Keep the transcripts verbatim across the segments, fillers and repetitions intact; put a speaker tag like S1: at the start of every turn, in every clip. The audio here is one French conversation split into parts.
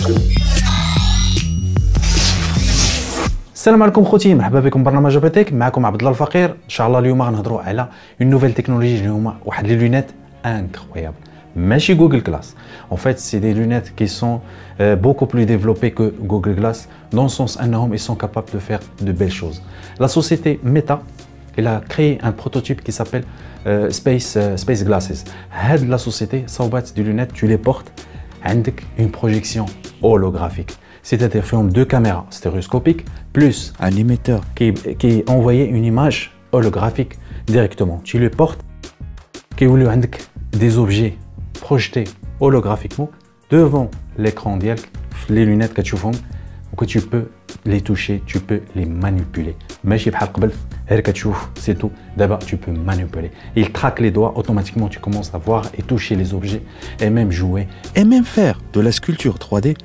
S1: السلام عليكم خوتي، مرحبا بكم برنامج جابتك. معكم عبد الله الفقير. ان شاء الله اليوم غنهضروا على اون نوفيل تكنولوجي اللي هما واحد لي لونيت انكرويابل. ماشي جوجل جلاس. En fait, c'est des lunettes qui sont euh, beaucoup plus développées que Google Glass, dans le sens où ils sont capables de faire de belles choses. La société Meta, elle a créé un prototype qui s'appelle euh, Space, euh, Space Glasses. La société, ça des lunettes, tu les portes, avec une projection holographique. C'est-à-dire forme deux caméras stéréoscopiques plus un émetteur qui, qui envoyait une image holographique directement. Tu les portes, qui voulait des objets projetés holographiquement devant l'écran dial, les lunettes que tu fais, que tu peux les toucher, tu peux les manipuler. Mais je c'est tout. D'abord, tu peux manipuler. Il traque les doigts, automatiquement tu commences à voir et toucher les objets et même jouer et même faire de la sculpture trois D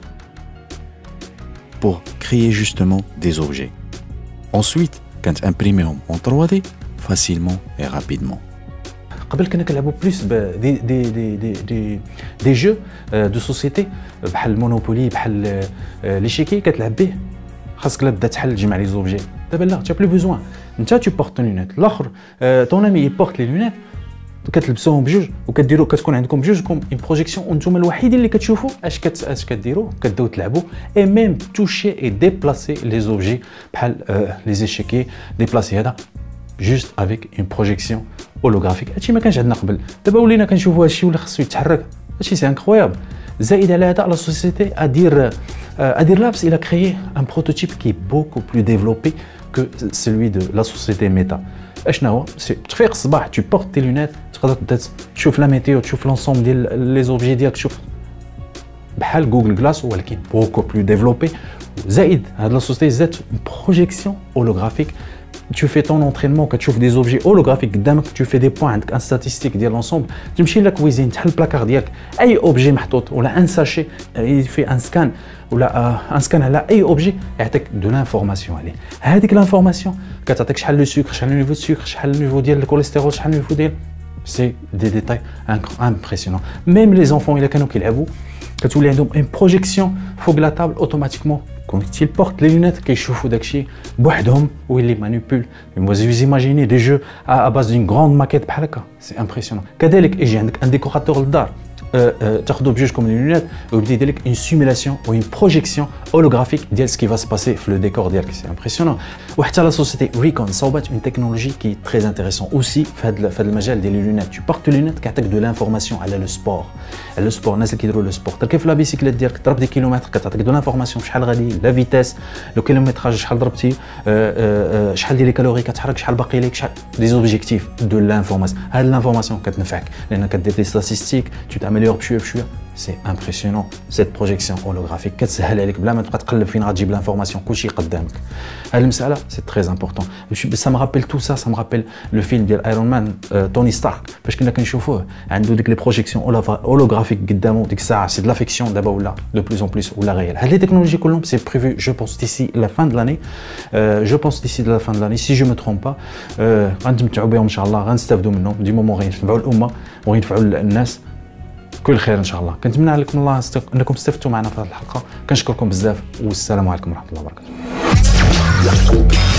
S1: pour créer justement des objets. Ensuite, quand imprimer en trois D facilement et rapidement. قبل كنا كنلعبوا بلوس دي دي دي دي دي دي جو دو سوسيتي بحال المونوبولي بحال لي شيكي كتلعب به خاصك لا بدا تحل تجمع لي زوبجي. دابا لا تا بلو بوزوان انت تو بورت لونيت الاخر طون امي يبورت لي لونيت كتلبسوهم بجوج وكديروا كتكون عندكم بجوجكم اون بروجيكسيون وانتم الوحيدين اللي كتشوفوا اش كت اش كديروا كتبداو تلعبوا اي ميم توشي اي ديبلاسي لي زوبجي بحال لي زيشيكي ديبلاسي هذا juste avec une projection holographique. هادشي ما كانش عندنا قبل. دابا ولينا كنشوفوا هادشي ولا خصو يتحرك. هادشي سي انكرويابل. زائد على هذا لا سوسيتي ادير ادير لابس il a créé un prototype qui est beaucoup plus développé que celui de la société Meta. اشنا هو تفيق الصباح tu portes tes lunettes تقدر تبدا تشوف لا ميتيو تشوف لونسومبل ديال لي زوبجي ديالك تشوف بحال جوجل جلاس ولكن beaucoup plus développé. زائد هاد لا سوسيتي زادت projection holographique. Tu fais ton entraînement, quand tu fais des objets holographiques, tu fais des points, un statistique de l'ensemble. Tu me chies la cuisine, tu as le placard diak, un objet mahtout, ou là un sachet, il fait un scan, ou là un scan à un objet, et tu as de l'information. Avec l'information, quand tu as le sucre, le niveau de sucre, le niveau de cholestérol, le niveau de... C'est des détails impressionnants. Même les enfants, il y a qui jouent, quand tu as une projection, il faut que la table automatiquement. Quand ils portent les lunettes, qu'ils chauffent d'akchi, bohdom ou ils les manipulent. Vous imaginez des jeux à, à base d'une grande maquette, c'est impressionnant. Kadalik, et j'ai un décorateur d'art. Tu as d'objets comme les lunettes, une simulation ou une projection holographique de ce qui va se passer dans le décor, c'est impressionnant. Ou la société Recon, ça une technologie qui est très intéressante aussi, fait le majal des lunettes. Tu portes les lunettes qui attaquent de l'information à le sport. Le sport, ناس اللي كيديروا le sport. تركب في لا بيسيكليت ديالك تضرب دي كيلومتر كتعطيك دو لانفورماسيون شحال غادي لا فيتاس لو كيلومتراج شحال ضربتي شحال ديال لي كالوري كتحرك شحال باقي لك شحال دي زوبجيكتيف دو لانفورماسيون. هاد لانفورماسيون كتنفعك لان كدير دي ستاتستيك tu t'améliores بشويه بشويه. C'est impressionnant cette projection holographique كتسهل عليك بلا ما تبقى تقلب فين غتجيب لانفورماسيون كلشي قدامك. هاد المساله c'est très important. Ça me rappelle tout ça, ça me rappelle le film ديال ايرون مان توني ستارك فاش كنا كنشوفوه عنده ديك لي بروجيكسيون holographique قدامه ديك الساعه. C'est de la fiction دابا ولا de plus en plus ولا réel. هاد لي تكنولوجي كلهم c'est prévu je pense d'ici la fin de l'année. Euh, je pense d'ici la fin de l'année si je me trompe pas غنتمتعوا بهم ان شاء الله غنستافدوا منهم دي مومون غينفعوا الامه وغينفعوا الناس. كل خير ان شاء الله. كنتمنى لكم الله انكم استفدتوا معنا في هذه الحلقه. كنشكركم بزاف والسلام عليكم ورحمه الله وبركاته.